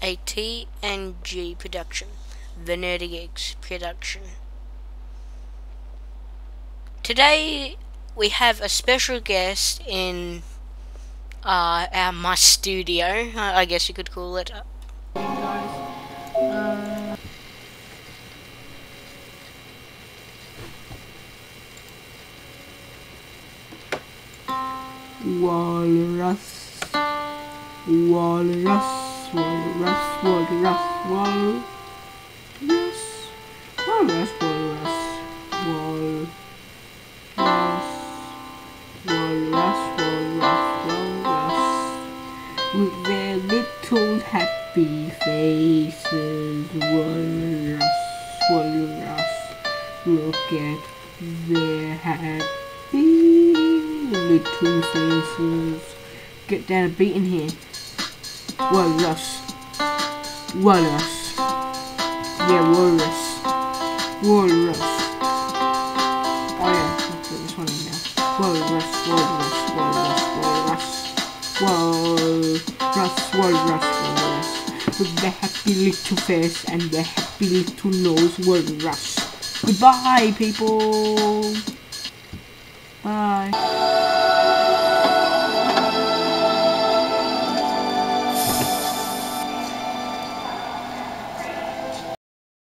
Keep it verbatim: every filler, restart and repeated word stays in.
a T N G production, the Nerdy Geeks production. Today we have a special guest in uh, our my studio, I guess you could call it. Uh, Walrus, Walrus, Walrus, Walrus, Walrus, Walrus, Walrus, Walrus, Walrus, Walrus, Walrus, with their little happy faces. Walrus, Walrus, look at their happy little faces. Get down a beat in here. Walrus, Walrus, yeah, Walrus, Walrus. Oh yeah, let's put this one in now. Walrus, Walrus, Walrus, Walrus, Walrus, Walrus, Walrus. With their happy little face and their happy little nose. Walrus. Goodbye, people. Bye.